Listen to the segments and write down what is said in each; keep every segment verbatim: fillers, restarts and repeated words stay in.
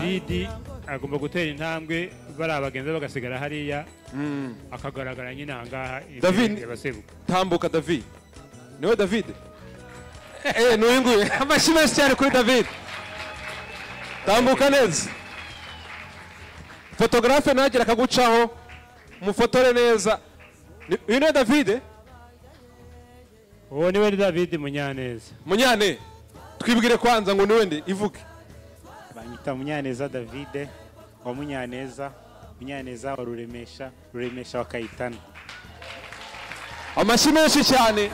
David agomba gutera intambwe bari abagenzi bagasigara hariya akagaragara nyine ahangaha David yabasebuka tambuka David niwe David eh no nguye amashimwe cyane kuri David tambuka neza photographe nagira kagucaho mufotore neza uyu ni David uwo niwe David Munyaneza Munyane twibwire kwanza ngo niwe ndi ivuke banyita Munyaneza David wa Munyaneza Munyaneza wa Ruremesha Ruremesha wa Kayitana amashyi menshi cyane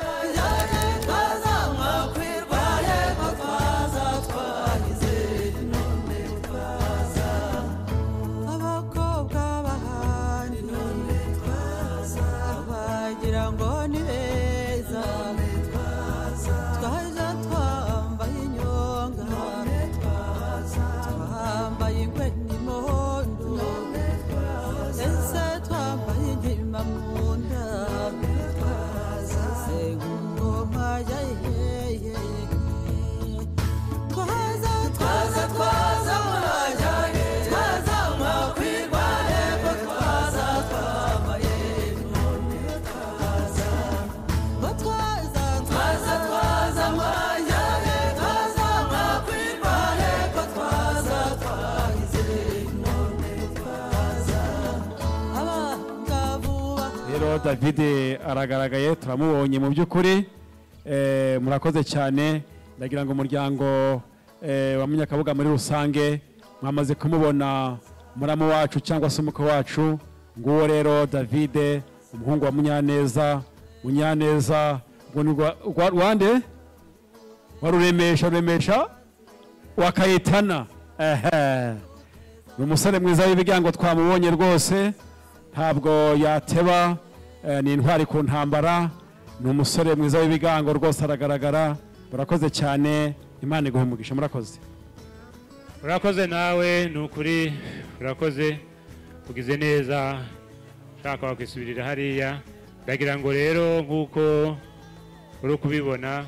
David aragaragaye turamubonye mu by'ukuri eh murakoze cyane ndagira ngo umuryango eh wa Munyakabuga muri rusange mwamaze kumubona muramu wacu cyangwa se umuko wacu nguwo rero David umuhungu wa Munyaneza Munyaneza ngo Rwande waruremesha Ruremesha wa Kayitana ehe umusore mwiza w'ibigango twamubonye rwose ntabwo yateba ni intwari ku ntambara ni umusore mwiza w'ibigango rwose aragaragara murakoze cyane Imana iguhe umugisha murakoze urakoze nawe nukuri urakoze ugize neza shaka wakisubirira hariya ndagira ngo rero nkuko uri kubibona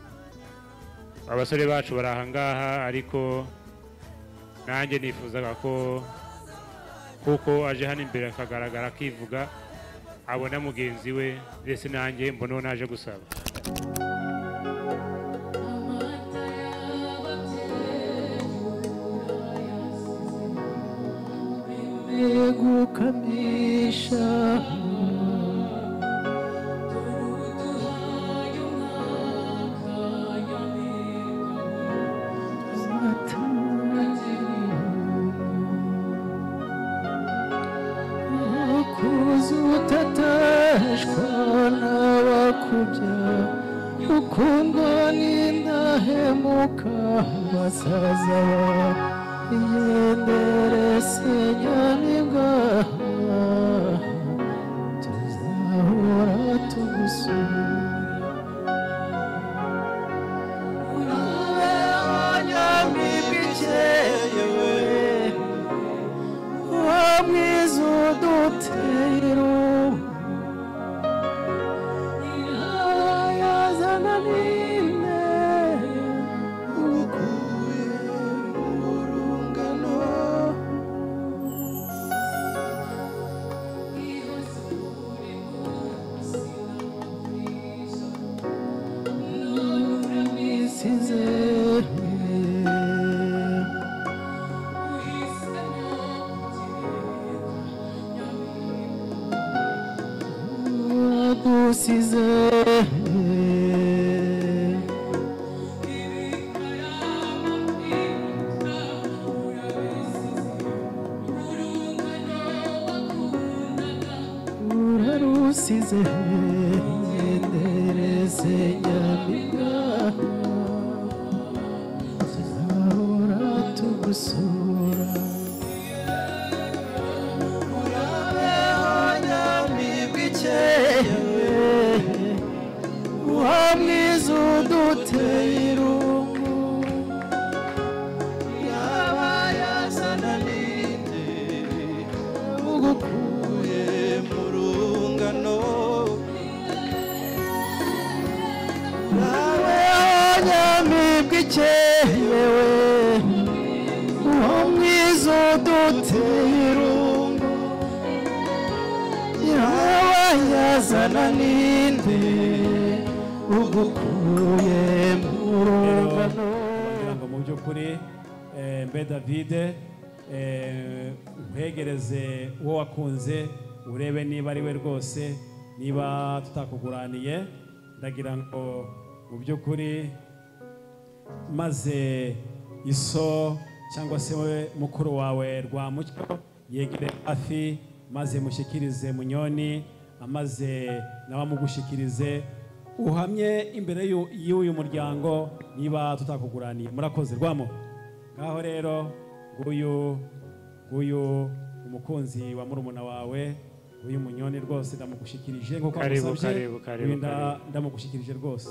abasore bacu barahangaha ariko nanjye nifuzaga ko kuko aje hano imbere akagaragara akivuga abona mugenzi we ndetse nanjye mbona naje gusaba Egukamisha ukundwa n'indahemuka basaza iyenderese nyamibwa tuzahora tugusura urabeho nyamibwa ikeyewe wa mwiza udutera Nawe uduteye irungu nyirabayazana ninde ugukuye mu rungano. kugira ngo mu by'ukuri eh, mbe Davide eh, nkwegereze uwo wakunze urebe niba ari we rwose, niba tutakuguraniye. Ndagira ngo mu by'ukuri maze iso cyangwa se mukuru wawe Rwamucyo yegere hafi, maze mushyikirize Munyoni, amaze nawe amugushikirize, uhamye imbere y'uyu muryango niba tutakuguraniye. Murakoze Rwamo. Ngaho rero nguyu nguyu umukunzi wa murumuna wawe, uyu Munyoni rwose ndamugushikirije nkuko amusabye, ndamugushikirije rwose.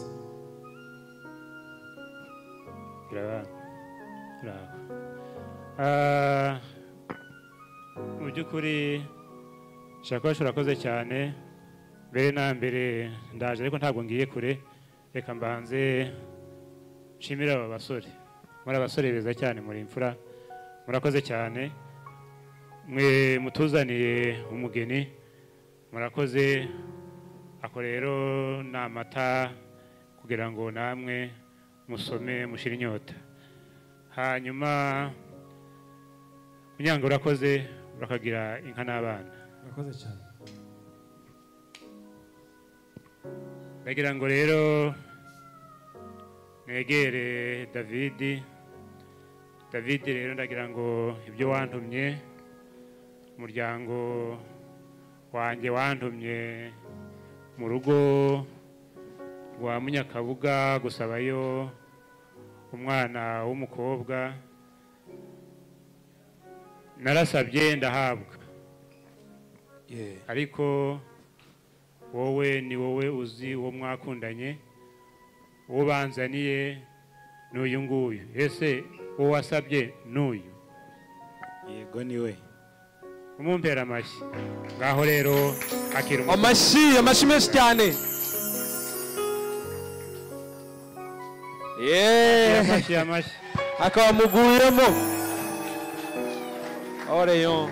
Mu by'ukuri Shakosh urakoze cyane. Mbere na mbere ndaje ariko ntabwo ngiye kure, reka mbanze nshimira aba basore. Muri abasore beza cyane, muri imfura, murakoze cyane. Mwe mutuzaniye umugeni, murakoze. Ako rero ni amata kugira ngo namwe musome mushire inyota. Hanyuma Munyanga urakoze, urakagira inka n'abana. Murakoze cyane. Ndagira ngo rero negere David. David rero ndagira ngo ibyo wantumye, umuryango wanjye wantumye mu rugo rwa Munyakabuga gusabayo umwana w'umukobwa, narasabye ndahabwa. Ariko wowe ni wowe uzi uwo mwakundanye, uwo banzaniye n'uyu nguyu. Ese uwo wasabye n'uyu? Yego ni we. Umumpera amashyi. Ngaho rero akira amashyi, amashyi menshi cyane. Yeah. Amashyi, amashyi. Akaba muguyemo. Oreyon.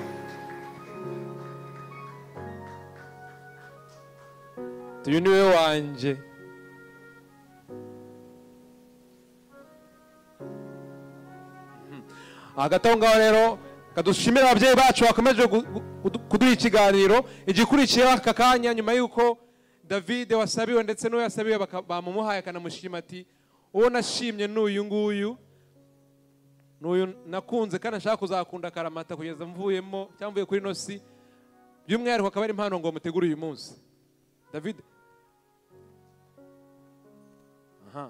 Tuyu niwe wanje. Hagati ngaho rero kadushimira ababyeyi bacu bakomeje kuduha ikiganiro. Igikurikiyeho aka kanya nyuma y'uko David wasabiwe ndetse n'uwo yasabiwe bamumuhaye akanamushima ati uwo nashimye n'uyu nguyu, n'uyu nakunze kandi nshaka kuzakunda akaramata kugeza mvuyemo cyangwa mvuye kuri nosi, by'umwihariko akaba ari impano ngo mutegure uyu munsi. David. Aha.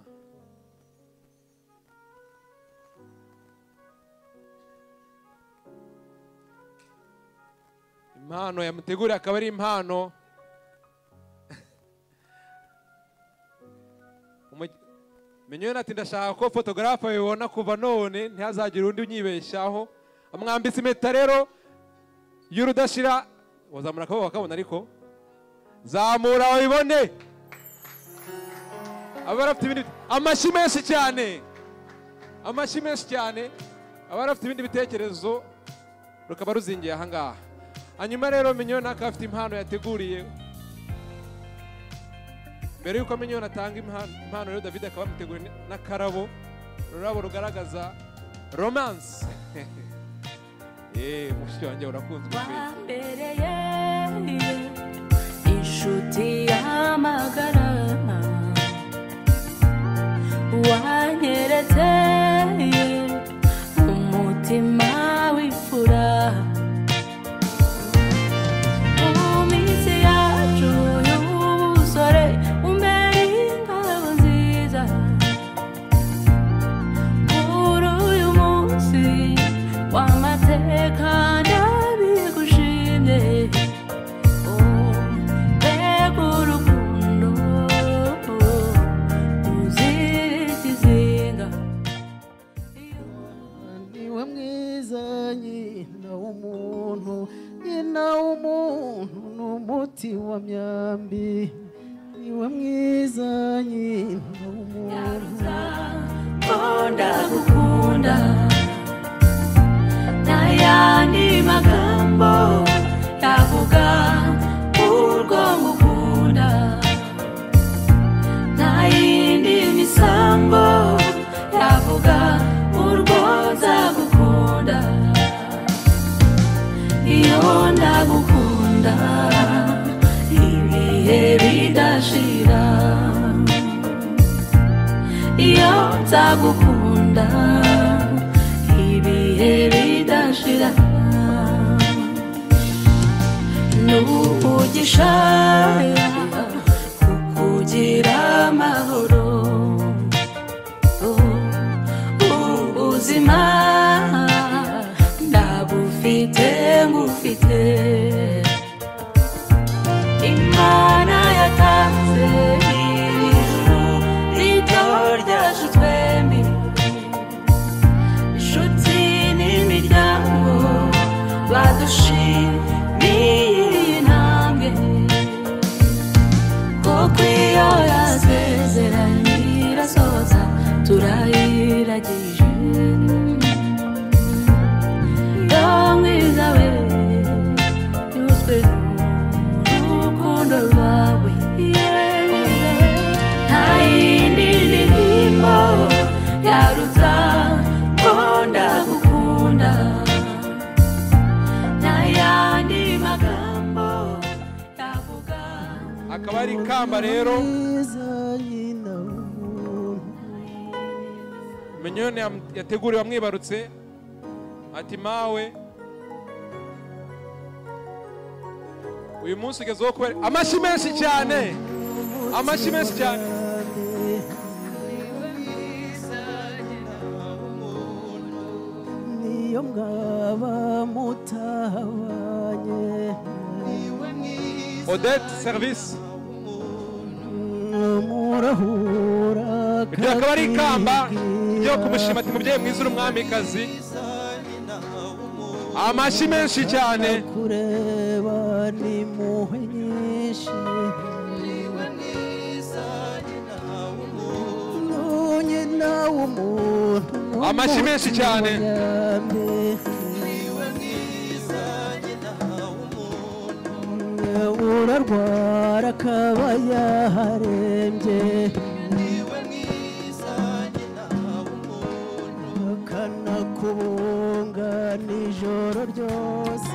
Impano yamuteguriye akaba ari impano Munyoni ati ndashaka ko photographe yibona kuva none ntihazagire undi unyibeshaho. Amwambitse impeta rero y'urudashira. Wazamura akaboko bakabona, ariko zamura wabibone. Abari afite ibindi amashyi menshi cyane, amashyi menshi cyane. Abari afite ibindi bitekerezo rukaba ruzingiye aha ngaha. Hanyuma rero Munyoni akaba afite impano yateguriye. Mbere yuko Munyoni atanga impano rero David akaba amuteguriye n'akarabo, ururabo rugaragaza romance. Eh, mushiki wanjye urakunzwe wambereye inshuti y'amagara, wanyeretse umutima w'ifura. Mu minsi yacu y'ubusore umbere ingabo nziza, kuri uyu munsi w'amateka ndabigushimye. Mbega urukundo ruzira ikizinga. Niwe mwiza nyina w'umuntu, nyina w'umuntu n'umuti wa myambi. Niwe mwiza nyina w'umuntu, ndagukunda n'ayandi nzagukunda ibihe bidashira iyo nzagukunda ibihe bidashira n'umugisha kukugira amahoro ubuzima ndabufite ngufite Imana yatanze ijuru rito ryacu twembi inshuti n'imiryango badushimiye intambwe kuko iyo yasezeranye irasohoza turayiragije mwiza we yuzwe n'urukundo rwawe nta yindi ndirimbo yaruta ko ndagukunda nta yandi magambo yavuga akaba ari ikamba rero Mignone yateguriwe amwibarutse ati mawe uyu munsi ugezeho kubera amashyi menshi cyane amashyi menshi cyane niyo mwaba mutabanye Odette service murahura ibyo akaba ari ikamba ryo kumushima ati mubyeyi mwiza uri umwamikazi amashyi menshi cyane kureba ni muhe nyinshi nyina w'umuntu amashyi menshi cyane urarwara akaba yaharembye akanakubunga nijoro ryose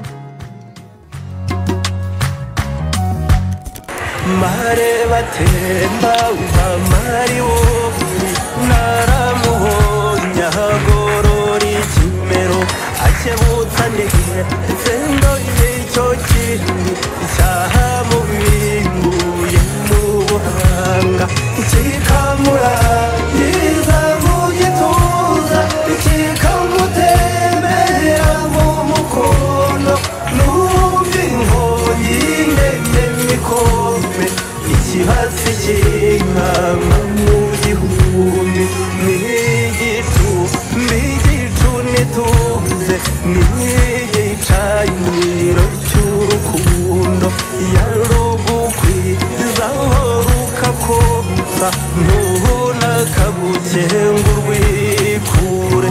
mare batemba umamari wowe naramuhonya hagorora ikimero akebutsa ndehe sendo y'icyo kintu icyaha mu binguye mu buhanga kikamurangiza mu gituza kikamutembera mu mukono numva inkongi ndende mikome ikibasi cy'inkama mu gihumbi n'igicu mbigicu nituze n'igicaniro cy'urukundo yarugukwizaho rukakonsa ntunakagukenga urwikure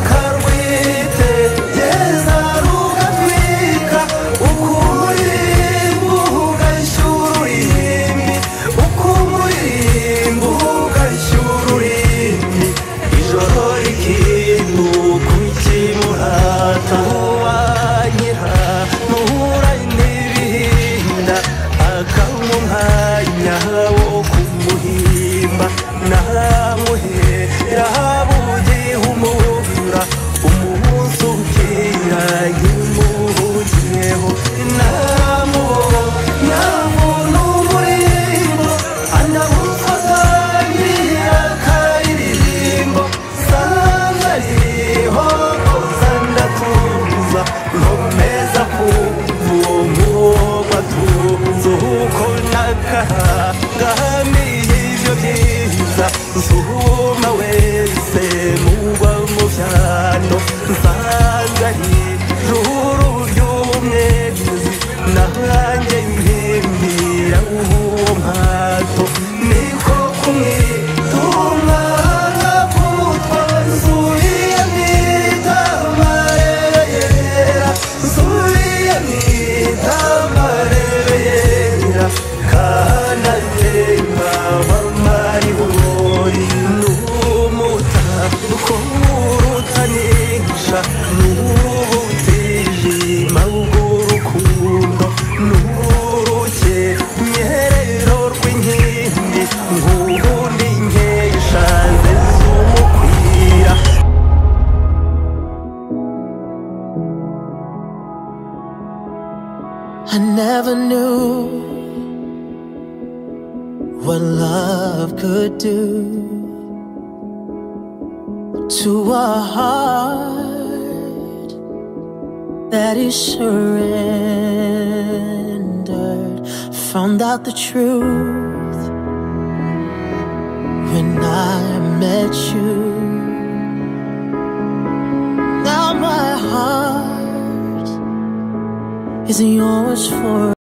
ukarwitegeza rugatwika ukumurimbo ugashyura uruhimbi ukumurimbo ugashyura uruhimbi ijoro rikinduka ukimurata uwanyira nuhura n'ibihinda akamumwanya wo kumuhimba namuhera bugihumura umunsi ukira nkimuhugiyeho namubonye muntu umurimbo anamufaganira akaririmbo sanga ariho koza ndatuza nkomeza kumvumugwa tuzi uko nakahangamiye ibyo byiza nsuma wese mugwa mu byano nsanga ari juru ry'umwezi nanjye mpimbira uwo mpato niko kumwitunga kumutwa nsubiye mwitamarere yera nsubiye mwitamarere yera kanatemba w'amaribori n'umuta uko urutanisha n'ubu I never knew what love could do to a heart that is surrendered. Found out the truth when I met you. Now my heart is yours forever.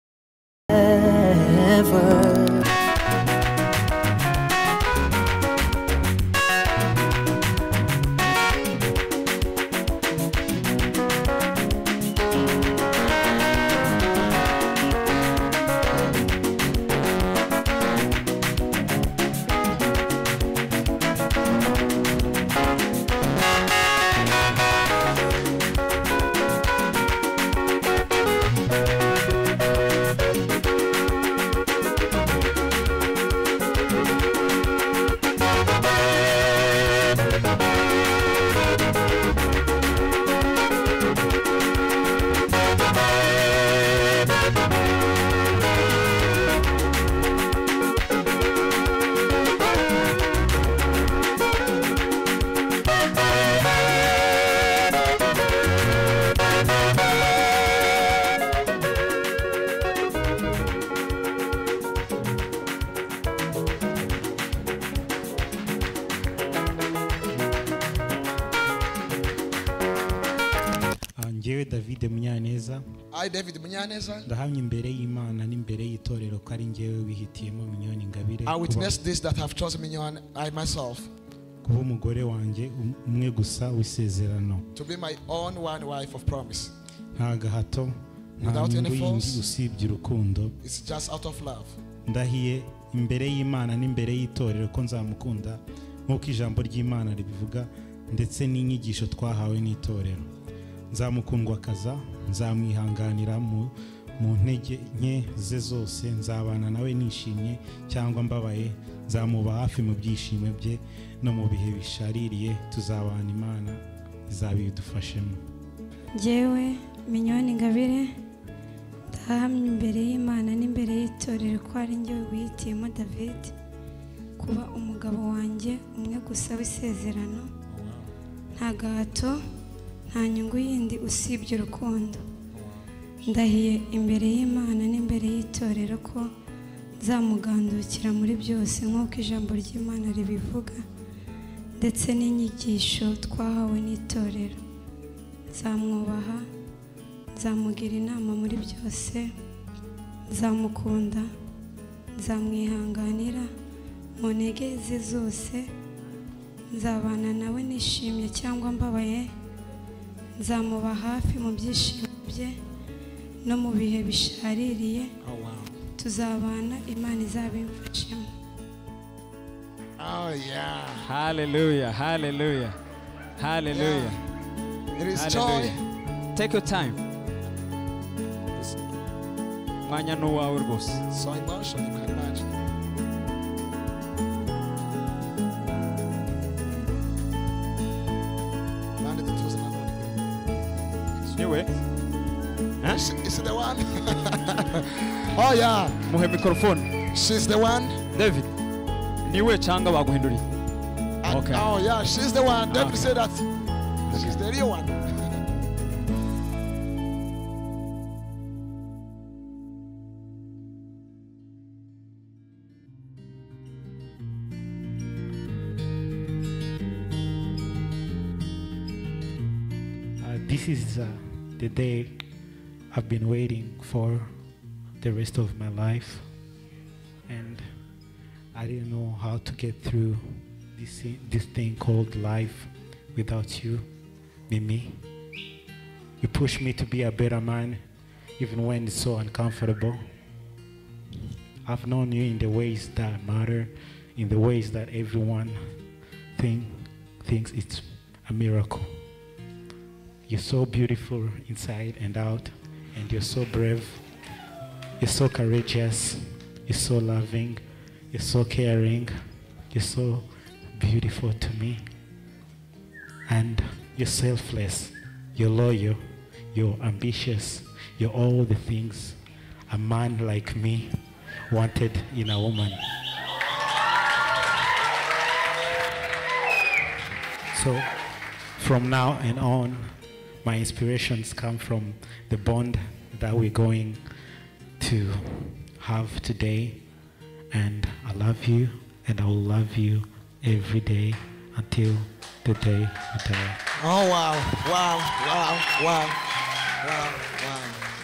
Njyewe David Munyaneza I David Munyaneza ndahamya imbere y'Imana n'imbere y'itorero ko ari njyewe wihitiyemo Mignone Ingabire I witness this that have chosen Mignone I myself kuba umugore wanjye umwe gusa w'isezerano to be my own one wife of promise. nta gahato nta nyungu yindi usibye urukundo. It's just out of love. Ndahiye imbere y'Imana n'imbere y'itorero ko nzamukunda nk'uko ijambo ry'Imana ribivuga ndetse n'inyigisho twahawe n'itorero. Nzamukundwa kaza, nzamwihanganira mu mu ntege nke ze zose, nzabana nawe nishimye cyangwa mbabaye, nzamuba hafi mu byishimo bye no mu bihe bishaririye, tuzabana Imana izabidufashemo. Jewe Mignone Ingabire ndahamya imbere y'Imana n'imbere y'itorero ko ari njye wihitiyemo David kuba umugabo wanjye umwe gusa w'isezerano, nta gahato nta nyungu yindi usibye urukundo. Ndahiye imbere y'Imana n'imbere y'itorero ko nzamugandukira muri byose nk'uko ijambo ry'Imana ribivuga ndetse n'inyigisho twahawe n'itorero. Nzamwubaha, nzamugira inama muri byose, nzamukunda, nzamwihanganira mu ntege ze zose, nzabana nawe nishimye cyangwa mbabaye, nzamuba hafi mu byishimo bye no mu bihe bishaririye, tuzabana Imana izabimfashemo. Oh yeah. Hallelujah, hallelujah, hallelujah. It is Hallelujah. joy. Take your time. Mwanya nuwawe rwose. So emotional, you can imagine. Landed the two and Niwe? Huh? Is, is it the one? Oh yeah. Muhe microphone. She's the one. David. Niwe changa baguhinduriye. And, Okay. Oh yeah, she's the one. David Okay. said that. She's the real one. Uh, this is uh, the day I've been waiting for the rest of my life, and I didn't know how to get through this this thing called life without you, Mimi. You push me to be a better man, even when it's so uncomfortable. I've known you in the ways that matter, in the ways that everyone think, thinks it's a miracle. You're so beautiful inside and out, and you're so brave. You're so courageous. You're so loving. You're so caring. You're so beautiful to me. And you're selfless. You're loyal. You're ambitious. You're all the things a man like me wanted in a woman. So from now and on, my inspirations come from the bond that we're going to have today. And I love you, and I will love you every day until the day we die. Oh, wow, wow, wow, wow, wow, wow.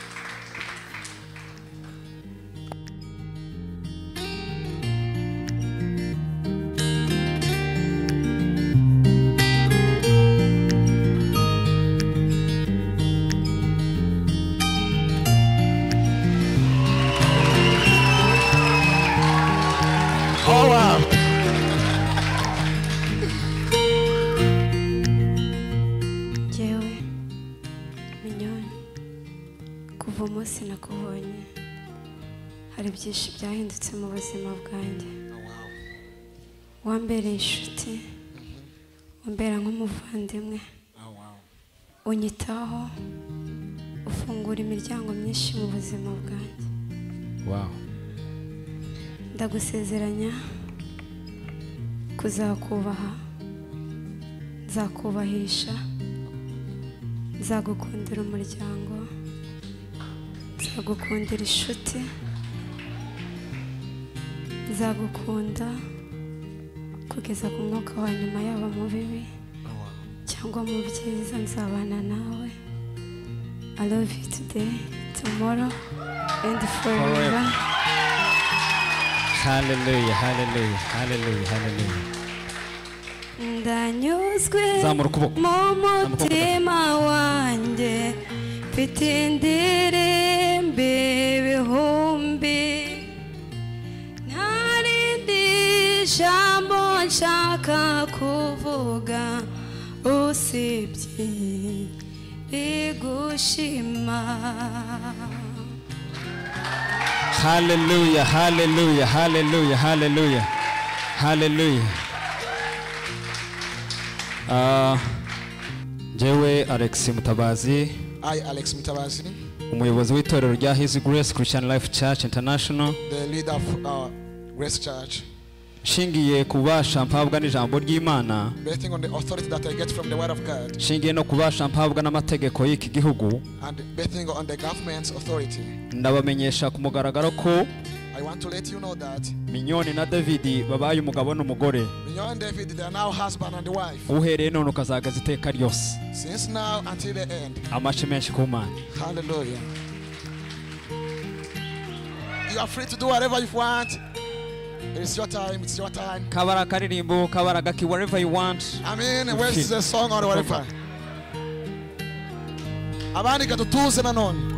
Oh, wow. Jewe, minyoni, kuva umunsi nakubonye, hari byinshi byahindutse mu buzima bwanjye. Wambereye inshuti, wambera nk'umuvandimwe, unyitaho, ufungura imiryango myinshi mu buzima bwanjye. Wow. Ndagusezeranya kuzakubaha, nzakubahisha, nzagukundira umuryango, nzagukundira inshuti, nzagukunda kugeza ku mwuka wa nyuma, yaba mu bibi cyangwa mu byiza, nzabana nawe. I love you today, tomorrow and forever. Hallelujah, hallelujah, hallelujah, hallelujah. Ndanyuzwe Zamura ukuboko. mu mutima wanjye, mfite indirimbo ibihumbi, nta rindi jambo nshaka kuvuga usibye rigushima. Hallelujah, hallelujah, hallelujah, hallelujah, hallelujah. Uh, Jewe Alex Mutabazi, I, Alex Mutabazi, umuyobozi w'itorero rya His Grace Christian Life Church International, the leader of uh, Grace Church. shingiye kubasha mpabwa n'ijambo ry'Imana, Basing on the authority that I get from the word of God, shingiye no kubasha mpabwa n'amategeko y'iki gihugu, and basing on the government's authority, ndabamenyesha ku mugaragaro ko I want to let you know that Minyoni na David babaye umugabo n'umugore, Minyoni and David, they are now husband and wife. uhereye none ukazagaza iteka ryose. Since now until the end. Amashi menshi ku Mana. Hallelujah. You are free to do whatever you want. It's your time, it's your time. Kabara karirimbo, kabara gaki, wherever you want. I mean, where's the song or whatever? Abandi katutuze na none.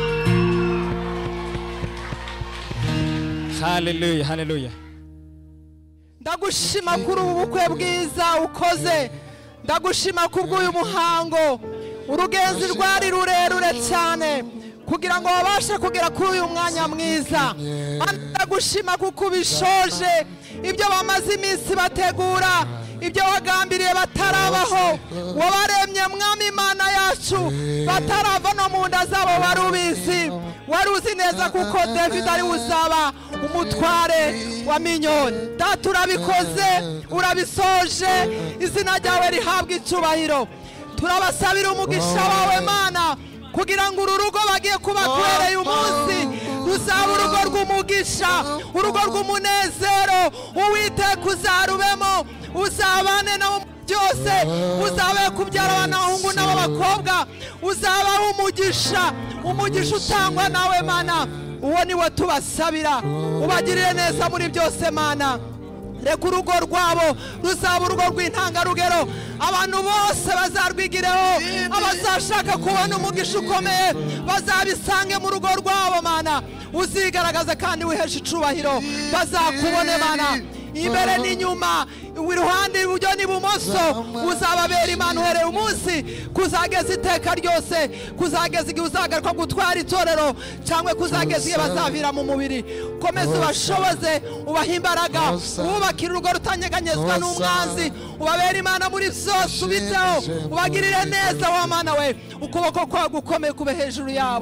Hallelujah, hallelujah. Ndagushima kuri ubu bukwe bwiza ukoze, ndagushima kubw'uyu muhango, urugenzi rwari rurerure cyane kugira ngo babashe kugera kuri uyu mwanya mwiza. Ndagushima kuko ubishoje ibyo bamaze iminsi bategura, ibyo wagambiriye batarabaho, wabaremye mwami Imana yacu batarava no mu nda zabo warubizi, waruzi neza kuko David ari uzaba umutware wa Minyoni. Data urabikoze, urabisoje, izina ryawe rihabwa icyubahiro. Turabasabira umugisha wawe Mana kugira ngo uru rugo bagiye kubakorera umunsi ruzaba urugo rw'umugisha, urugo rw'umunezero. Uwiteka uzarubemo, uzabane nabo byose, uzabe kubyara abana b'abahungu n'ab'abakobwa, uzabaho umugisha, umugisha utangwa nawe Mana. Uwo ni wo tubasabira, ubagirire neza muri byose Mana. Reka urugo rwabo ruzaba urugo rw'intangarugero, abantu bose bazarwigireho, abazashaka kubona umugisha ukomeye bazabisange mu rugo rwabo Mana. Uzigaragaza kandi wihesha icubahiro, bazakubone Mana imbere n'inyuma, iruhande iburyo n'ibumoso. Uzababera Imana uhereye umunsi kuzageza iteka ryose, kuzageza igihe uzagaruka gutwara itorero cyangwa kuzageza igihe bazavira mu mubiri. Komeza ubashoboze, ubaha imbaraga, ubakira urugo rutanyeganyezwa n'umwanzi, ubabera Imana muri byose, ubiteho, ubagirire neza wa Mana we. Ukuboko kwawe gukomeye kube hejuru yabo,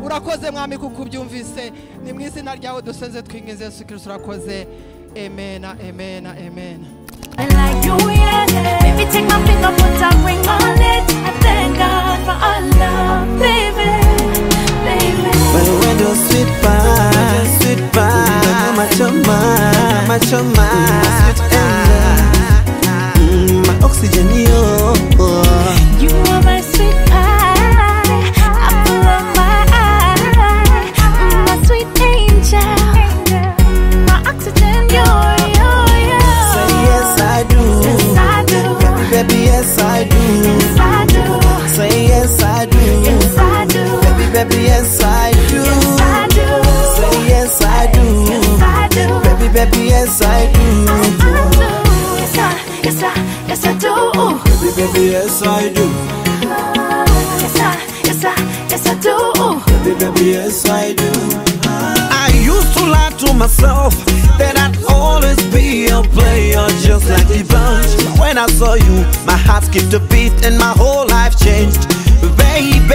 urakoze mwami kuko ubyumvise ni mu izina ryawe dusenze twinginze Yesu Kristo urakoze amen amen amen. I like you, yeah. Baby, take my finger, put a ring on it. I thank God for our love, baby, baby. But when you sweet pie, sweet pie, macho man, macho man, sweet angel, my oxygen, yo. You are my sweet pie, apple of my eye, my sweet angel, my oxygen, yo, yo, yo. Say yes I do, yes I do, baby, baby, yes I do, yes I do. Say yes I do, yes I do, baby, baby, yes I do, yes I do. Say yes I do, yes I do, baby, baby, yes I do, yes I, yes I, yes I do, baby, baby, yes I do, yes I, yes I, yes I do, baby, baby, yes I do. I used to lie to myself that I'd always be a player just like the bunch. But when I saw you, my heart skipped a beat and my whole life changed, baby.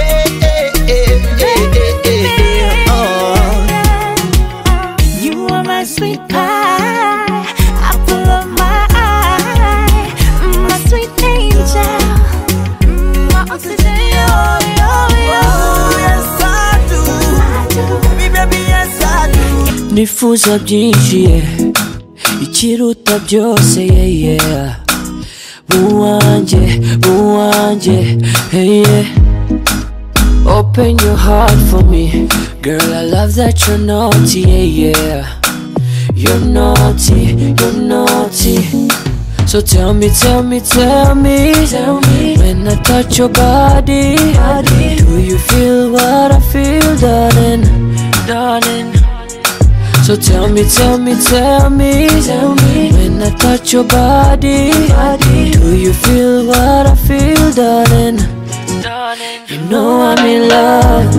Oh. You are my sweet pie, apple of my eye, my sweet angel, my oxygen, yo, yo, yo. Yes I do, baby, baby, yes I do. Nifuza byinshi yeah, ikiruta byose yeah, yeah. Buwanje, buwanje, hey yeah. Open your heart for me, girl. I love that you're naughty, yeah, yeah. You're naughty, you're naughty. So tell me, tell me, tell me, tell me. When I touch your body, body, do you feel what I feel, darling, darling? So tell me, tell me, tell me, tell me. When I touch your body, body, do you feel what I feel, darling? You know I'm in love.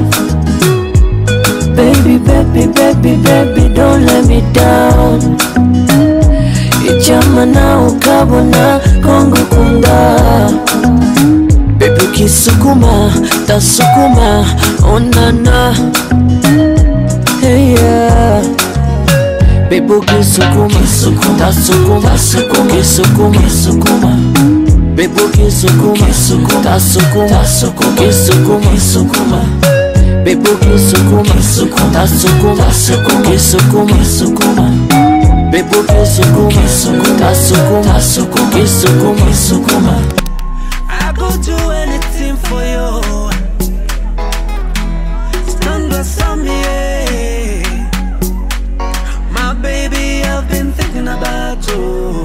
Baby, baby, baby, baby, don't let me down. Ichama na ukabona kongo kunda. Baby kisukuma, tasukuma, onana. Hey yeah. Baby kisukuma, tasukuma, kisukuma, kisukuma. Baby kisukuma, tasukuma, kisukuma, kisukuma. Baby kisukuma, tasukuma, kisukuma, kisukuma. Baby kisukuma, tasukuma, kisukuma, kisukuma. I go do anything for you. Stand beside me, yeah. My baby, I've been thinking about you.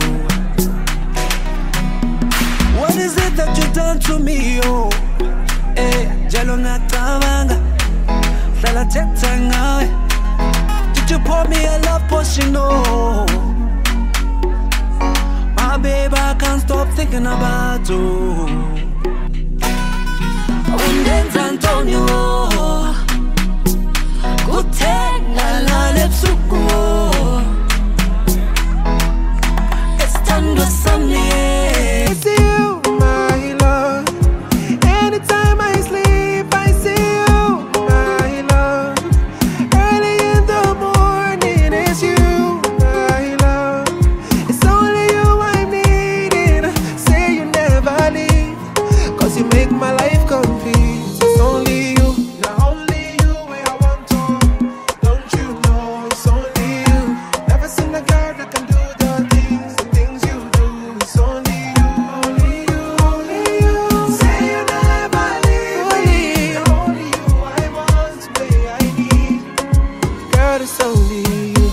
What is it that you done to me, oh? Eh, jalo nakabanga, fela tetanga. Did you pour me a love potion, oh? My baby, I can't stop thinking about you. Undenza Antonio, kutenga la lepsuko. It's time to Sunday. It's you, my love. Anytime I sleep, I see you, my love. Early in the morning, it's you, my love. It's only you I'm needing. Say you never leave, cause you make my life complete. It's only you, not only you where I want to. Don't you know it's only you. Never seen a girl that can do the things, the things you do. It's only you, only you, only you. Say you never leave me. Only you I want, babe, I need. Girl, it's only you.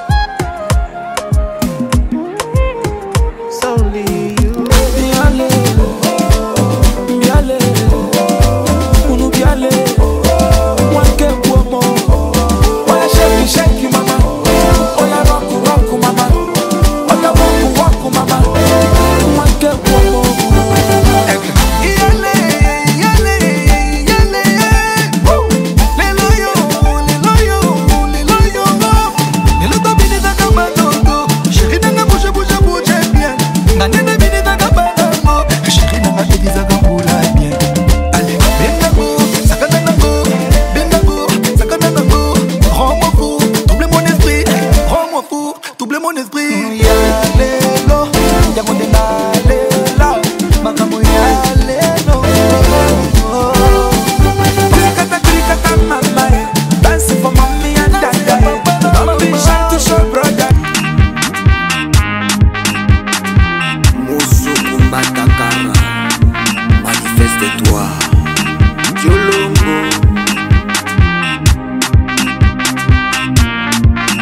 It's only you. Biale, biale, unu biale, wanke kuomo. Oya shake, shake, mama. Oya rock, rock, mama. Oya walk, walk, mama. Wanke kuomo. Yale, yale, yale. Woo. Lelo yo, lelo yo, lelo yo.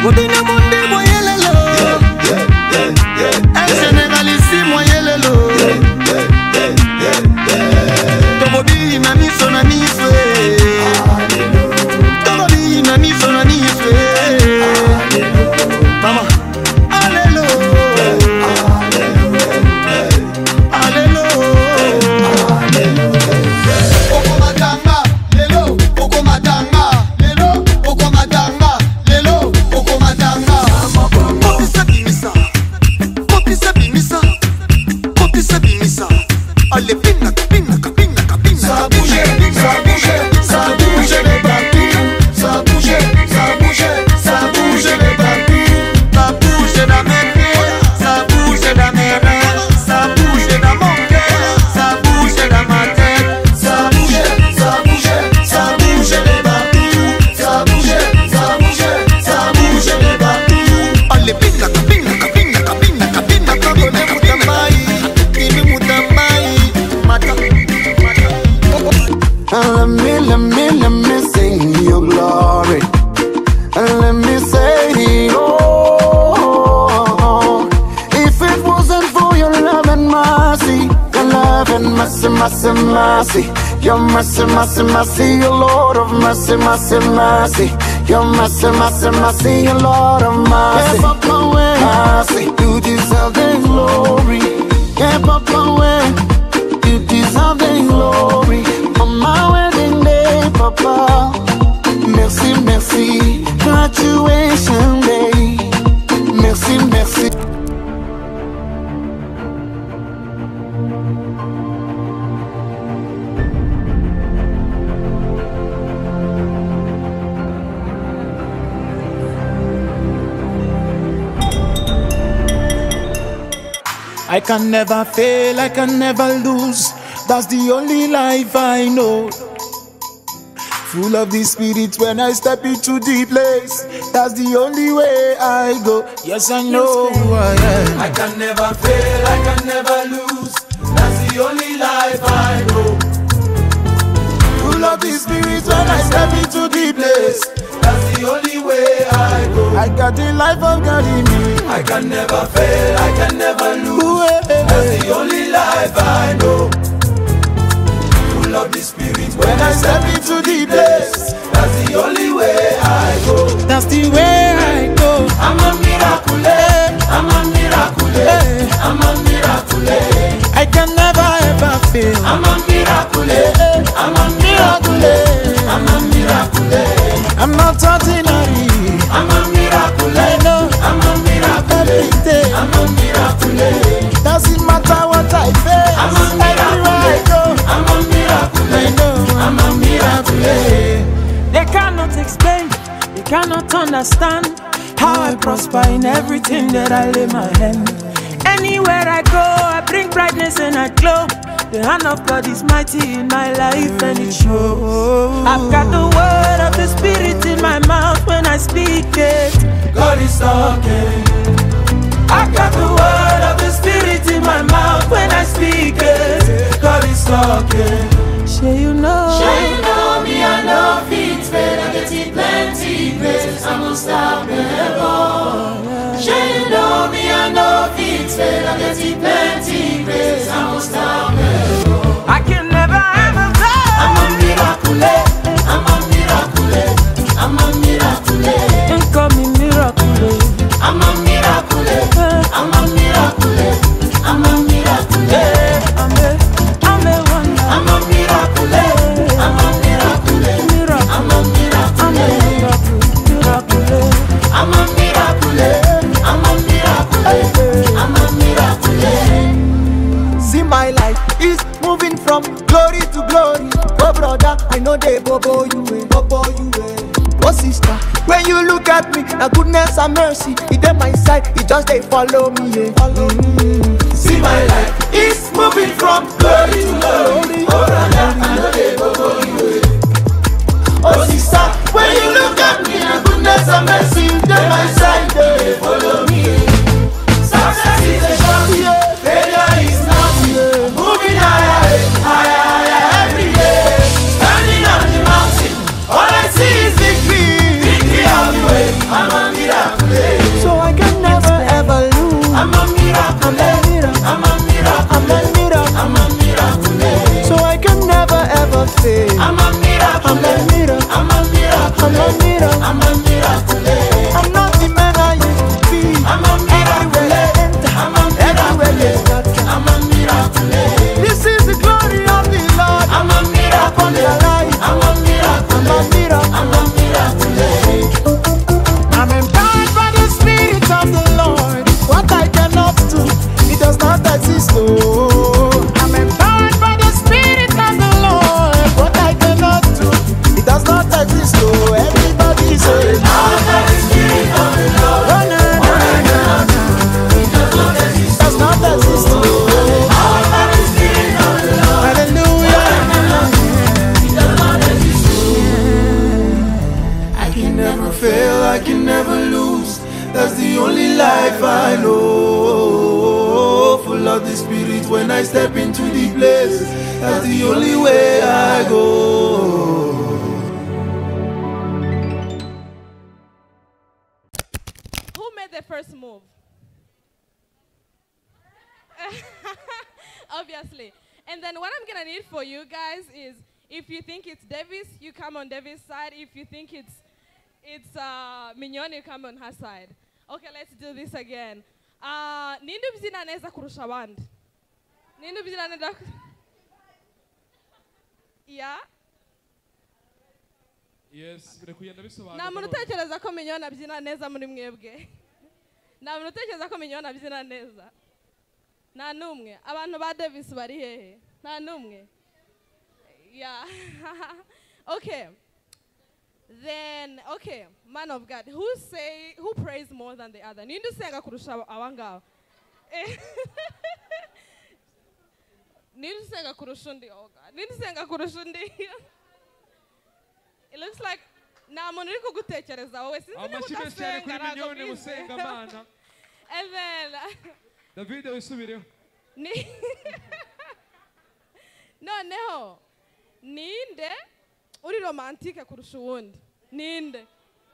Udine mundi moyelelo. El Senegalisi moyelelo. Tobobi na miso na miso. Tobobi na miso na miso. Mama. Mercy, your mercy, mercy, mercy, your Lord of mercy, mercy, mercy, your mercy, mercy, mercy, your Lord of mercy. Keep up my way, mercy, you deserve the glory. Keep up my way, you deserve the glory. On my wedding day, Papa, merci, merci, graduation day, merci, merci. I can never fail, I can never lose. That's the only life I know. Full of the spirit when I step into the place. That's the only way I go. Yes, I know who I am. I can never fail, I can never lose. That's the only life I know. Full of the spirit when I step into the place. That's the only way I go. I got the life of God in me. I can never fail, I can never lose. That's the only life I know. Full of the spirit when I step into the place. That's the only way I go. That's the way I go. I'm a miracle, I'm a miracle, I'm a miracle. I can never ever fail. I'm a miracle, I'm a miracle, I'm a miracle. I'm not ordinary. I'm a miracle, I know. I'm a miracle, every day. I'm a miracle. Doesn't matter what I face. I'm a miracle, I go. I'm a miracle, I know. I'm a miracle. They cannot explain, they cannot understand how I prosper in everything that I lay my hand. Anywhere I go, I bring brightness and I glow. The hand of God is mighty in my life and it shows. I've got the word of the Spirit in my mouth when I speak it. God is talking. I've got the word of the Spirit in my mouth when I speak it. God is talking. Sure you know. Sure you know me, I know feet fail. I get it plenty grace. I'm unstoppable. Sure you know me, I know feet fail. I get it plenty grace. I'm unstoppable. I can never ever fail. I'm a miracle. I'm a miracle. I'm a miracle. And call me miracle. I'm a miracle. I'm a miracle. I'm a miracle. I'm a, I'm a wonder. I'm a miracle. I'm a miracle. Miracle. I'm a miracle. I'm a miracle. Miracle. I'm a miracle. I'm a miracle. I'm a miracle. See my life is moving from glory to glory. Oh brother, I know they bobo you way, bobo you way. Oh sister, when you look at me, now goodness and mercy, it on my side, it just they follow me, yeah. Follow me. See my life is moving from glory to glory. Oh brother, I know they bobo you way. Oh sister, when you look at me, now goodness and mercy, it on my side, they follow me. Success is a shot, failure is nothing. Moving higher, higher, higher every day. Standing on the mountain, all I see is victory. Victory all the way. I'm a miracle. I'm a miracle. I'm a miracle. I'm a miracle. I'm a miracle. I'm not the man I used to be. I'm a miracle. Everywhere I enter, I'm a miracle. Everywhere I start, I'm a miracle. This is the glory of the Lord. I'm a miracle. I'm a miracle. I'm a miracle. I'm a miracle. I'm empowered by the Spirit of the Lord. What I cannot do, it does not exist. Oh, I'm empowered by the Spirit of the Lord. What I cannot do, it does not exist. Oh, everybody say, empowered by the Spirit of the Lord. Oh, no, no, no, no. It does not exist. Does not exist. Oh, empowered by the Spirit of the Lord. Hallelujah. It does not exist. I can never fail. I can never lose. That's the only life I know. Full of the Spirit when I step into the place. That's the only way I go. Who made the first move? Obviously. And then what I'm gonna need for you guys is, if you think it's Davis, you come on Davis' side. If you think it's it's uh, Mignon, you come on her side. Okay, let's do this again. Uh, Nindu bizina neza kurusha abandi. Nindu bizina neza. Yeah. Yes, birakuyenda bisobanura. Nta muntu utekereza ko Mignon abyina neza muri mwebwe. Nta muntu utekereza ko Mignon abyina neza. Nta numwe. Abantu ba Davis bari hehe? Nta numwe. Yeah. Okay. Then, okay, man of God, who say, who prays more than the other? Nindu senga kurusha abangao. Nindu senga kurushundi, oh God. Nindu senga kurushundi. It looks like na moniko gutekereza wowe sinzi niba utasenga nagabize. And then David wisubireho. Ni Noneho ninde uri romantique kurusha uwundi? Ninde?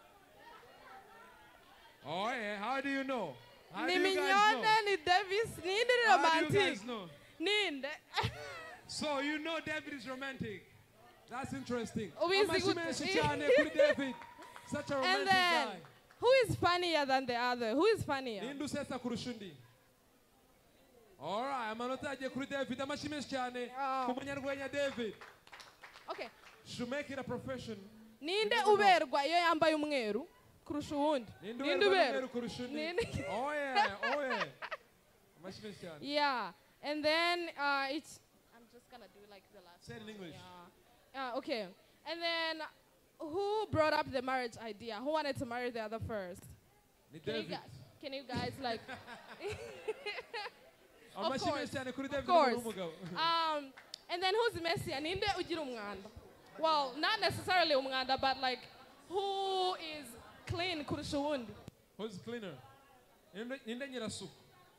Oh yeah, how do you know? How Ni do you guys Mignone, know? ni Davis, ninde uri How do you romantique? guys know? Ninde? So you know David is romantic. That's interesting. Ubizi Amashyi gut- menshi cyane kuri David. Such a And romantic then, guy. who is funnier than the other? Who is funnier? Ninde usetsa kurusha undi? All right, amanota agiye kuri David. Amashyi menshi cyane ku munyarwenya David. Okay. Should make it a profession. Ninde uberwa iyo yambaye umweru kurusha uwundi? Ninde Ninde uberwa uberwa? n'umweru kurusha undi? Ninde- Oh yeah, oh yeah. Amashyi menshi cyane. Yeah, and then uh, it's. I'm just gonna do like the last. Say it in English. Yeah. Uh, okay, and then who brought up the marriage idea? Who wanted to marry the other first? Ni Can you David. guys? Can you guys like? Of Amashyi course, menshi cyane kuri of David course. n'umugabo. Um, and then who's messy? Ninde ugira umwanda? Well, not necessarily umwanda, but like who is clean kurusha uwundi? Who's cleaner? Ninde ninde nyirasuku?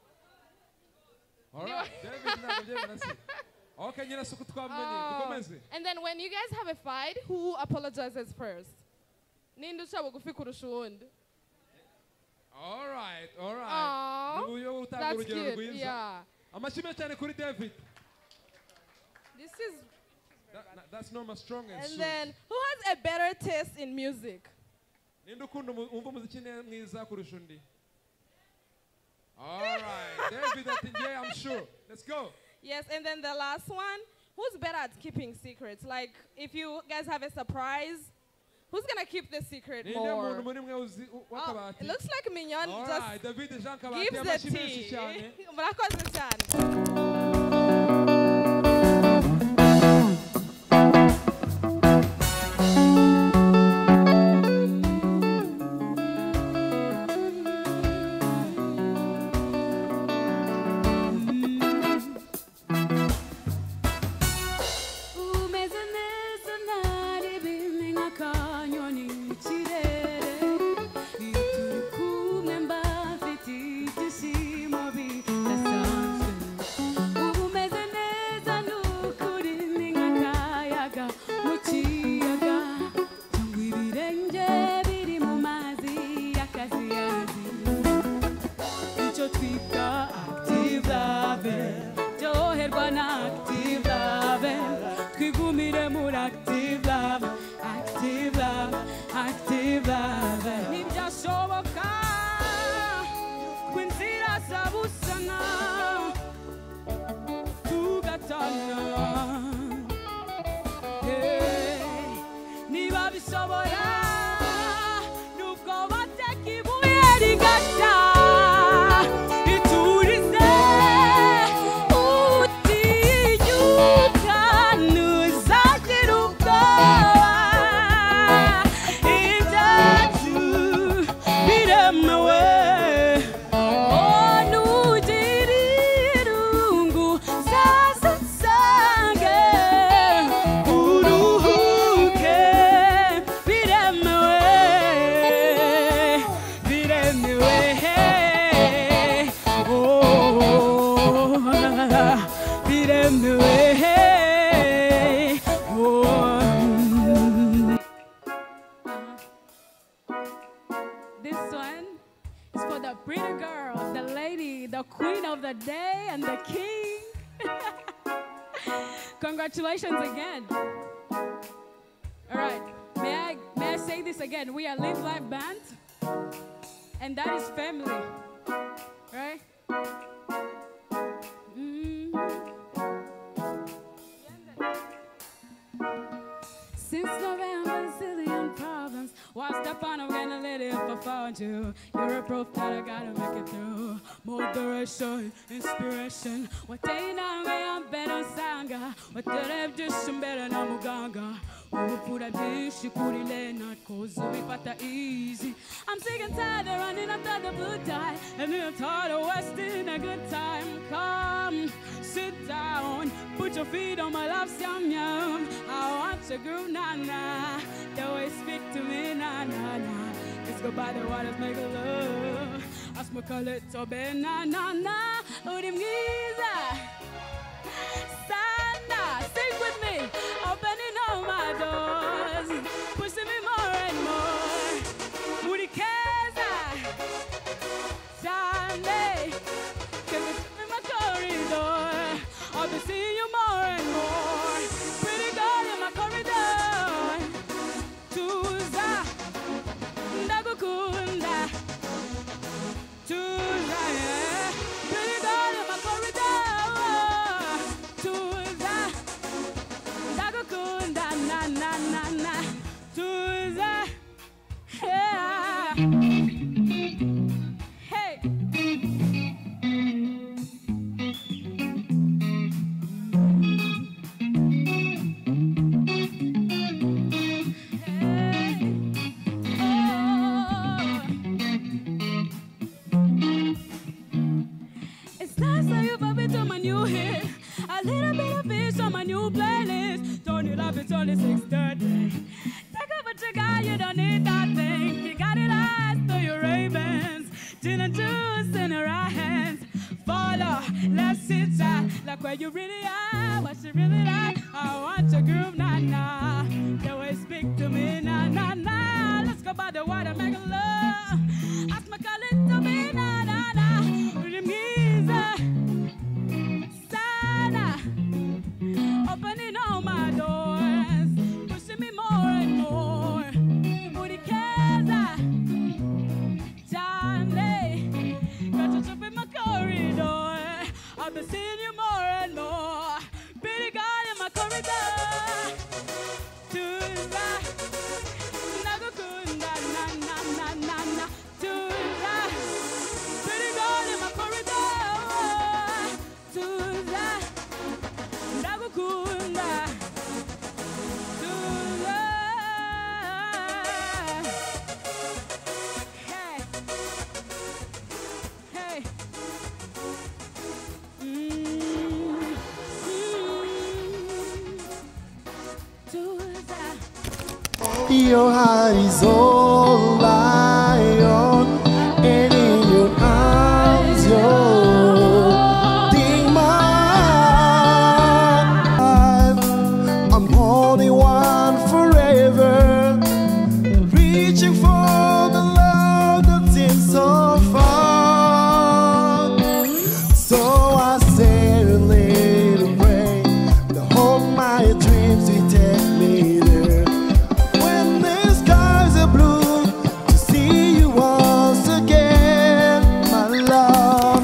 All right, David ntabwo byemera si. Okay, nyirasuku twamenye. Oh, Dukomeze. and then when you guys have a fight, who apologizes first? Ninde uca bugufi kurusha uwundi? All right, all right. Aw, Ni uburyo bwo gutanga that's urugero cute, rwiza. yeah. Amashyi menshi cyane kuri David. This is. That, that- that's Norma Strong and And Suits. then who has a better taste in music? Ninde ukunda umu- wumva umuziki ne- mwiza kurusha undi? All right, David, I think, yeah, I'm sure. Let's go. Yes, and then the last one, who's better at keeping secrets? Like, if you guys have a surprise, who's gonna keep the secret Ninde more? muntu muri mwe uzi u- Oh, w'akabati? it looks like Mignon All just right, David Jean Kabati, gives the amashyi menshi tea. cyane. Murakoze cyane. Umeze neza ntari bimwe nk'akanyoni mu kirere. Iyo turi kumwe mba mfite ibyishimo bidasanzwe. This one is for the pretty girl, the lady, the queen of the day, and the king. Congratulations again. All right, may I, may I say this again? We are Live Life Band, and that is family, right? Mm. Since November, Sicilian problems. What's the point of getting lit if I found you? You're a proof that I gotta make it through. Moderation, inspiration. What ain't on me, I'm better sanga. What did I do? I'm better than Muganga. Oh, put a dish, you couldn't let not cause me pata easy. I'm sick and tired of running after the blue tide. And I'm tired of wasting a good time. Come, sit down, put your feet on my lap, yum yum. I want your groove, na na. The way you speak to me, na na na. Let's go by the waters, make a love. I smoke a little bit, na na na. Udim giza, Sana, sing with me. Opening all my doors, pushing me more and more. Murikeza, Sunday, can you in my corridor? I'll be seeing you more and more. Pretty girl in my corridor. Tuza, Ndagukunda. Tuza, yeah. Pretty girl in my corridor. Tuza, Ndagukunda, na na na na. Tuza, yeah. Hey. It's nice how you pop it to my new hit. A little bit of fish on my new playlist. Turn it up, it's only six thirty. Take up what you got, you don't need that thing. You got it eyes through your Ray-Bans. Gin and juice in her hands. Follow, let's sit down. Like where you really are, what you really like. I want your groove, nah nah. The way you speak to me, nah nah nah. Let's go by the water, make a love. Ask my calling to me, nah nah nah. Rhythm giza, Sana, opening all my doors, pushing me more and more. Murikeza, Johnny, got you up in my corridor. I've been seeing you more and more. Pretty girl in my corridor. Tuza, Ndagukunda, na na na na na. Tuza, pretty girl in my corridor. Tuza, Ndagukunda. Tuza. Hey. Hey. Mm. Mm. Your heart is all I own, and in your arms, you're the mine. I'm only one forever, reaching for the love that seems so far. So I say a little prayer to hold my dreams, you take me there. When the skies are blue, to see you once again, my love.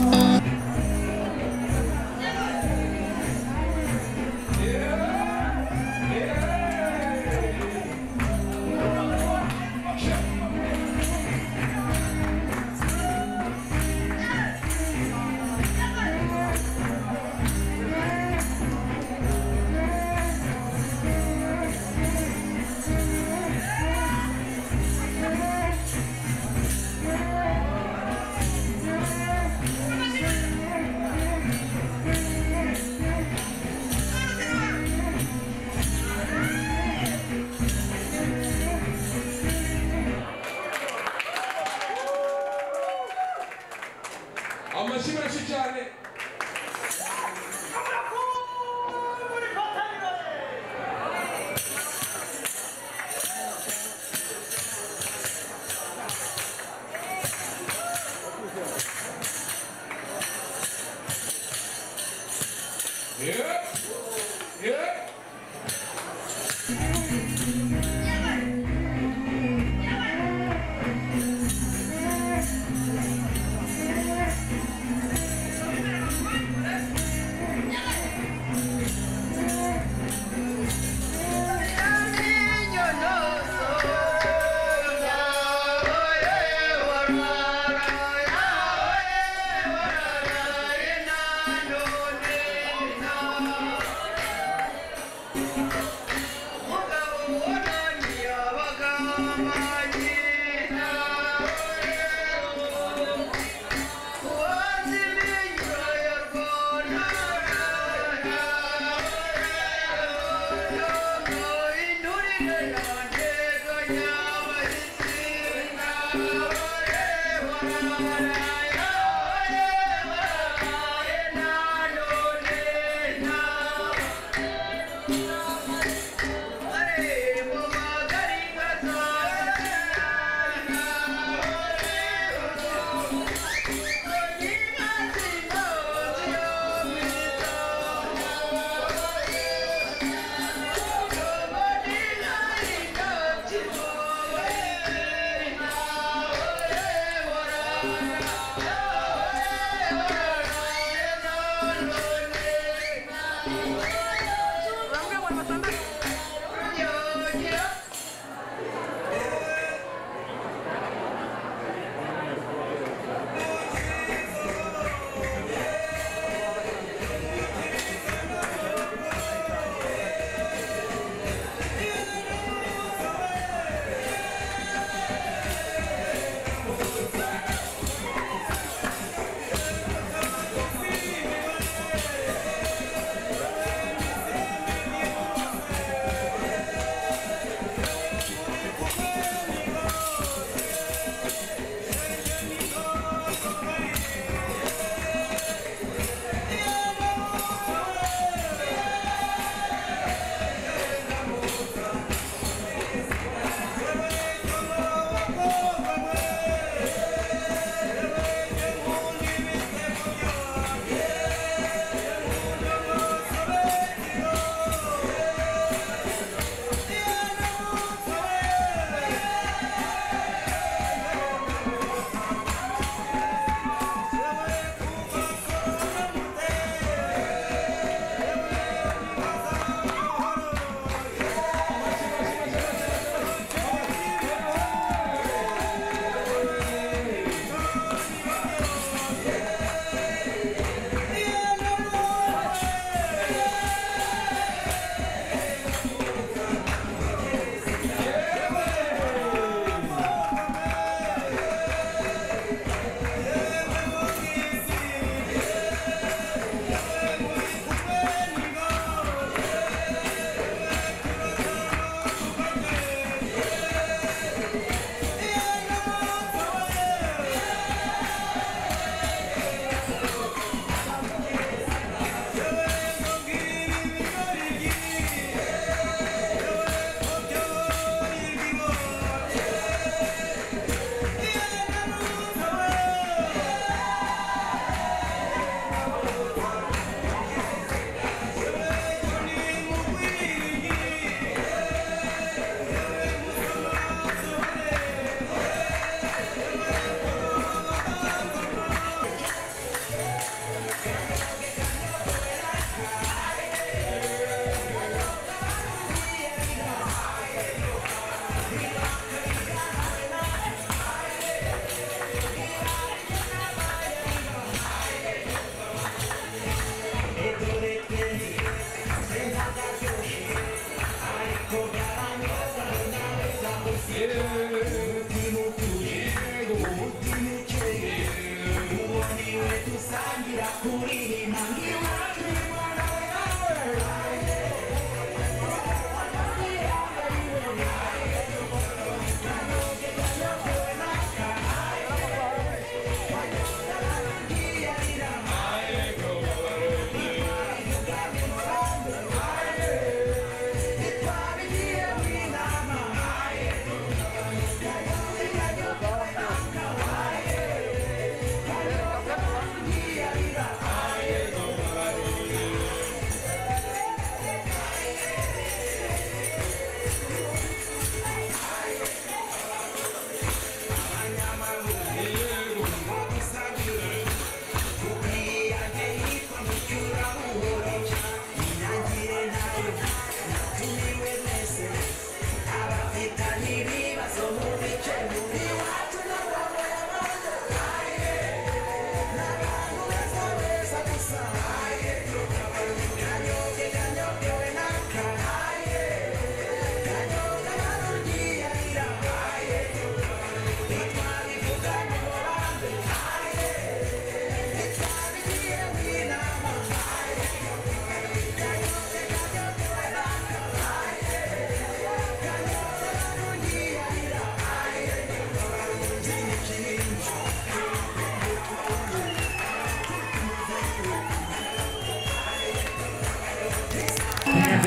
amashyi menshi cyane.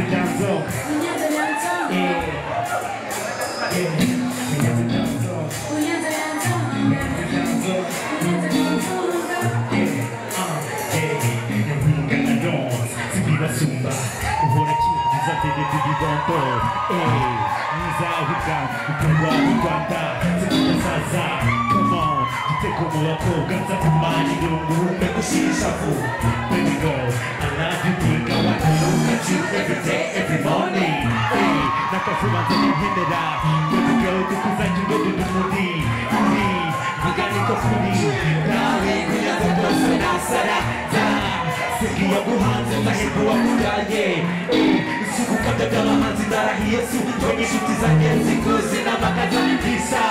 Baby girl, I love you, think I want to look at you every day, every morning. Hey, nakafuma zanihendera. Baby girl, tukuzanye ngo dudumudi. Uri, mugani ko kuri. Nawe kuyaza kose nasara. Da, sikia buhanze mahirwe wakuraye. Hey, isuku kataga mahanzi ndarahiye su. Kwenye shuti zanjye nzikuzi n'amakaza n'ibisa.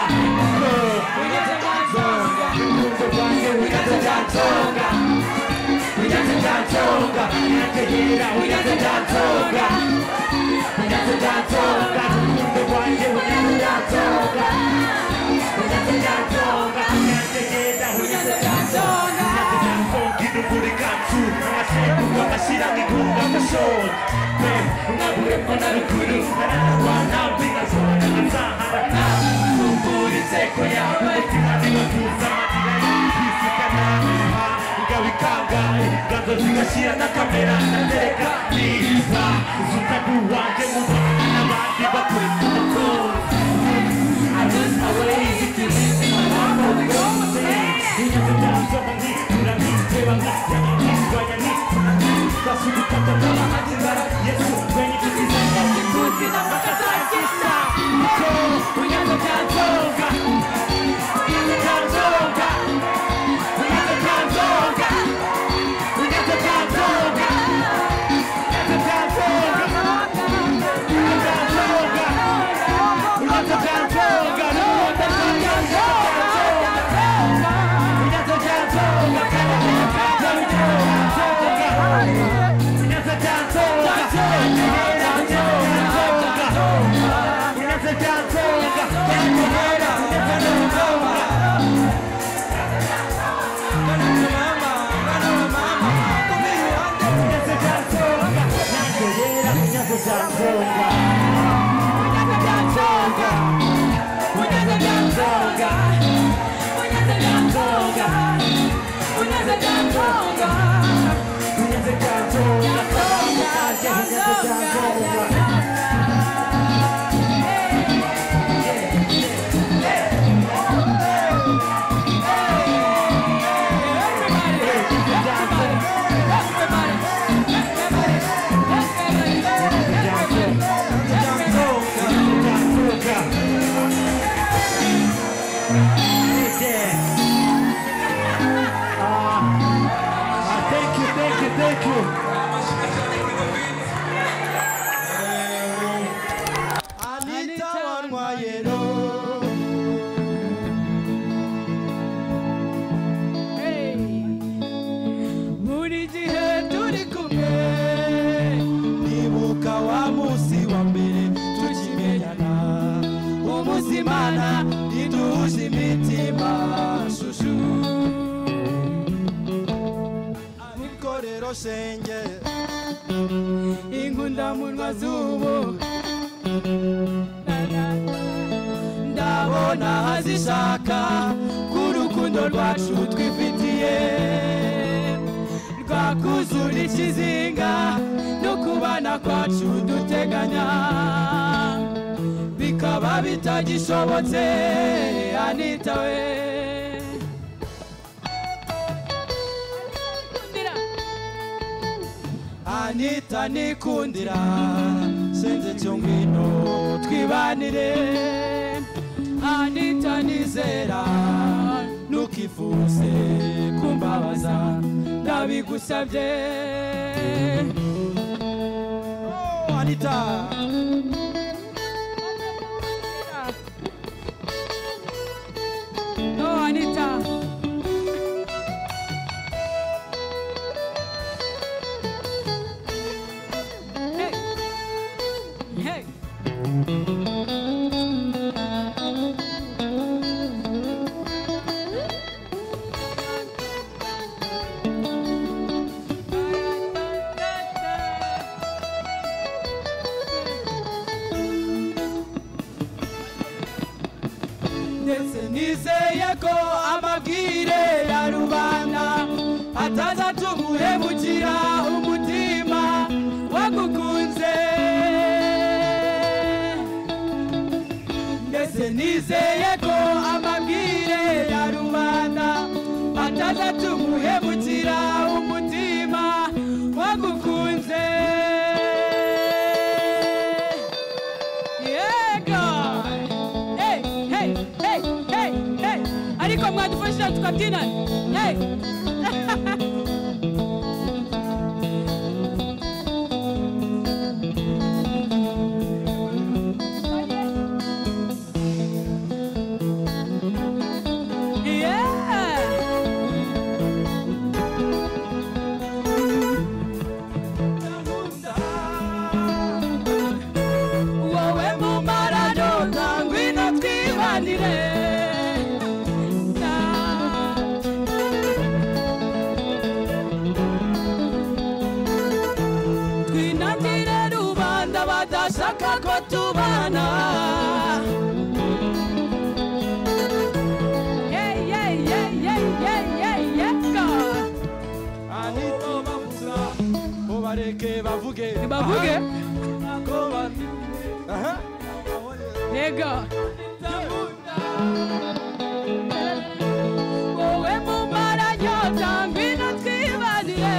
Unyata jantonga, unyata jantonga, unyata jantonga. Unyata jantonga, unyatejera, unyata jantonga. Unyata jantonga, unyata wanjye, unyata jantonga. Unyata jantonga, unyatejera, unyata jantonga. Unyata jantonga, idukuri kansu, amasekuka mashyira n'ikunga gashora. Unabure mbona rukuru, nararwana mbinazora nazahara. Kumbura inseko yawe, umutima nibatuza amatira y'ibyisikana. Ngabikanga, ganzo zigashira na kamera natereka niba uzutabu wanje mu bana n'abandi bakwita umukunzi. I lose my ways if you leave my life on the road. Unyata jantonga ni, uramwiteba nk'ijana n'indwanya ni. Gasubikata n'abahanzi bara Yesu, kwenye inshuti zanjye zikuzi n'amakazakisa. Unyata jantonga, unyata jantonga. Unyata jantonga, unyata jantonga. Unyata jantonga, unyata jantonga. Unyata jantonga, unyata jantonga. Unyata jantonga, unyata jantonga. Unyata jantonga. Thank you. Anita Wanwayero. Hey, buri gihe turi kumwe, nibuka wa musi wa mbere tukimenyana, umunsi Imana iduhuje imitima shushu. Ikorero shenge inkundamunwa z'ubu ndabona hazishaka k'urukundo rwacu twifitiye rwakuzura ikizinga no kubana kwacu duteganya bikaba bitagishobotse. Anita we, Anita nikundira, senze cyo ngwino twibanire. Anita nizera, nukifuze kumbabaza, ndabigusabye. Oh, Anita. Oh, Anita. Hey. amabwire ya rubanda ataza tumuhemukira umutima wagukunze ndetse nizeye ko amabwire ya rubanda ataza tumuhemukira umutima wagukunze yego hey hey hey hey hey ariko mwadufashije tukabyina hey tubana yeah yeah yeah yeah yeah yeah yeah God anito bavuga obareke bavuge bavuge aha yego wowe mumara nyota ngwino twibanire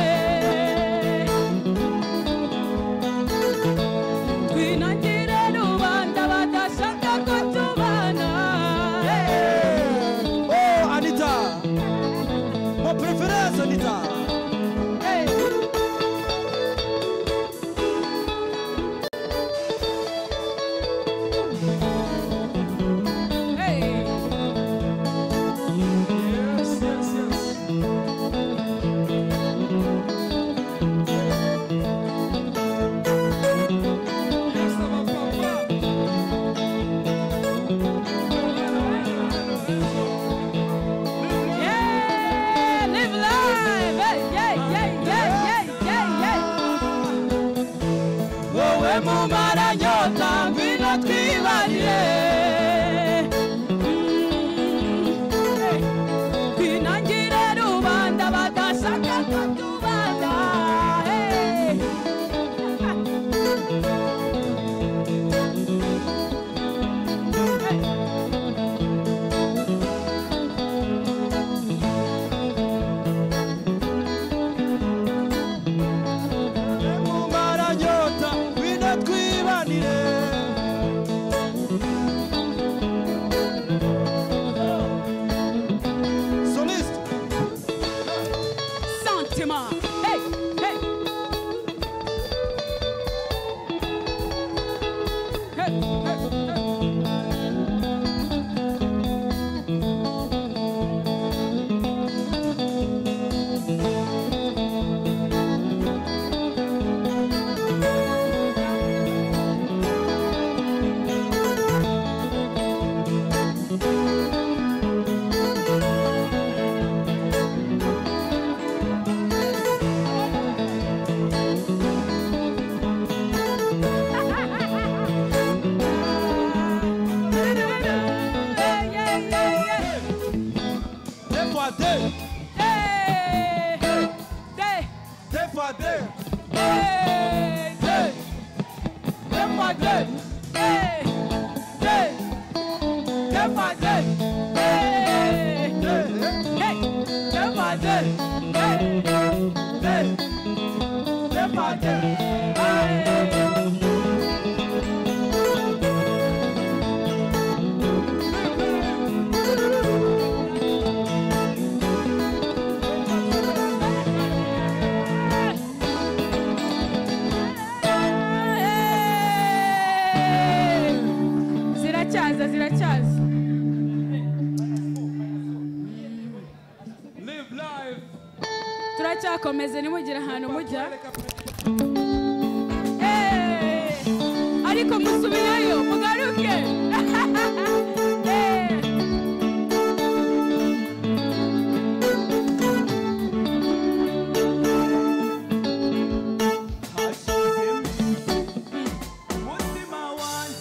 Preferência, Anita. Hey. Hey. Yes, yes, yes. mumara nyota ngwino twibanire twinangire rubanda badashaka ko tubana ziracyaza ziracyaza turacyakomeze nimugire ahantu mujya ariko musubireyo mugaruke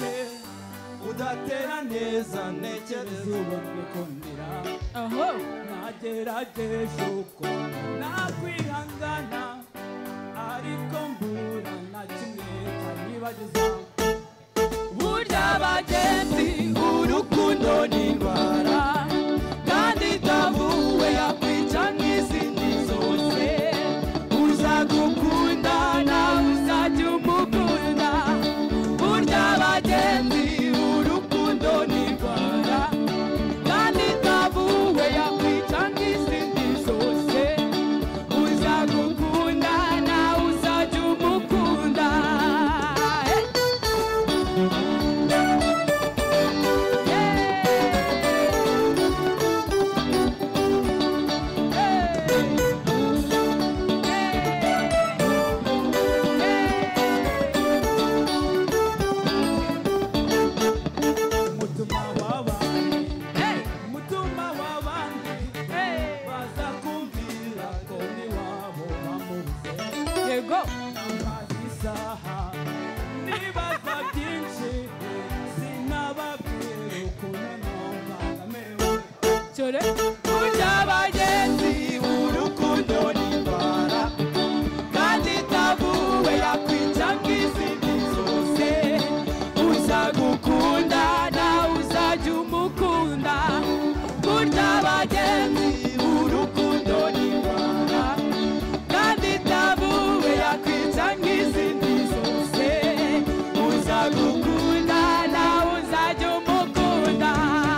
udatera neza ntekereza ubonye ko ndira aho nagerageje uko nakwihangana ariko mbura na kimwe cyanyibageza burya bagenzi urukundo ni indwara kandi itavuwe yakwica n'izindi zose uzagukunda nawe uzajya umukunda burya bagenzi urukundo ni indwara kandi itavuwe yakwica n'izindi zose uzagukunda nawe uzajya umukunda burya bagenzi urukundo ni indwara kandi itavuwe yakwica nk'izindi zose uzagukunda nawe uzajya umukunda burya bagenzi urukundo ni indwara kandi itavuwe yakwica nk'izindi zose uzagukunda nawe uzajya umukunda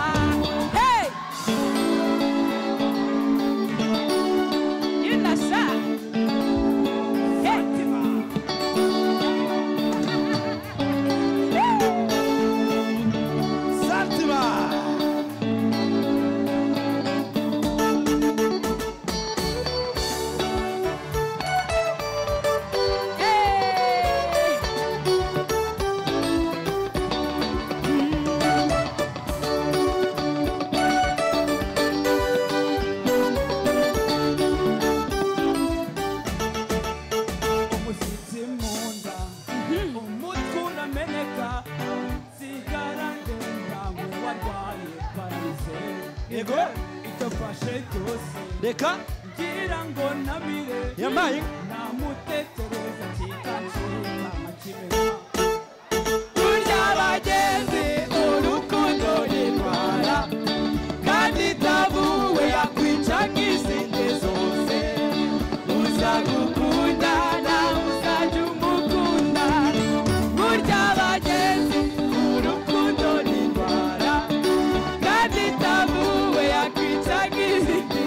reka ngira ngo nabire yamaye namutetereza kikacika makimera burya bagenzi urukundo ni indwara kandi itavuwe yakwica nk'izindi zose uzagukunda nawe uzajya umukunda burya bagenzi urukundo ni indwara kandi itavuwe yakwica nk'izindi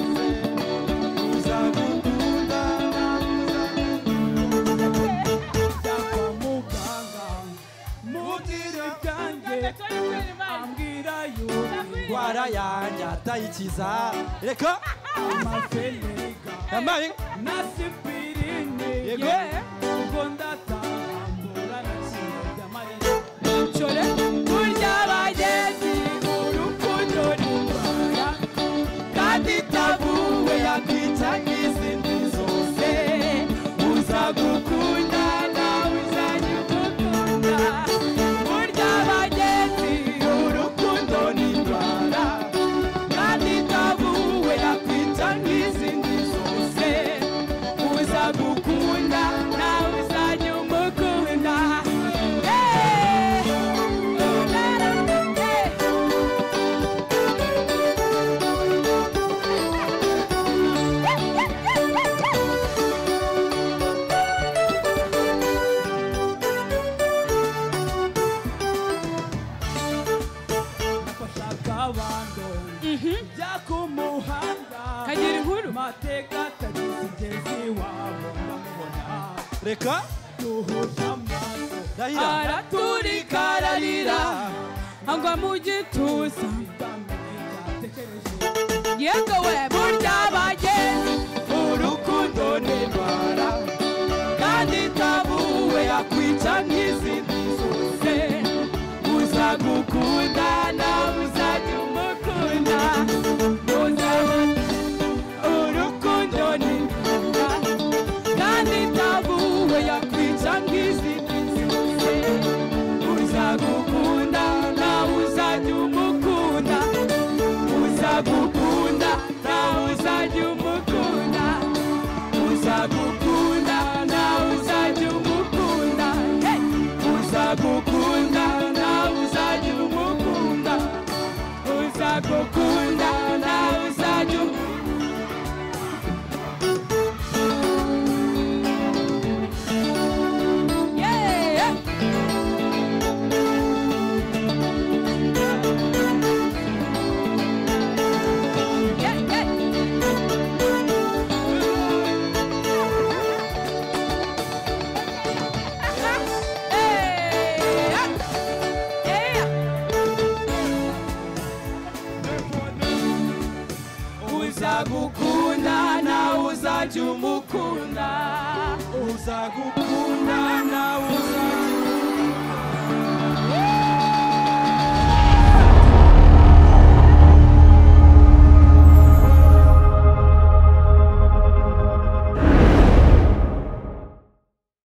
indwara yanjye atayikiza reka yamaye yego ubwo ndatambura nakiye amarira burya bagenzi urukundo ni indwara kandi itavuwe yakwica nk'izindi zose uzagukunda nawe uzajya umukunda burya bagenzi urukundo ni indwara kandi itavuwe yakwica nk'izindi zose uzagukunda nawe uzajya umukunda kagira inkuru mateka atagizigezi wabo bamubona reka duhuje amaso Rahira araturika ararira angwa mu gituza yego we burya bagenzi urukundo ni indwara kandi itavuwe yakwica nk'izindi zose uzagukunda nawe uzajya umukunda urukundo ni indwara kandi itavuwe yakwica nk'izindi zose uzagukunda nawe uzajya umukunda uzagukunda nawe uzajya umukunda uzagukunda nawe uzajya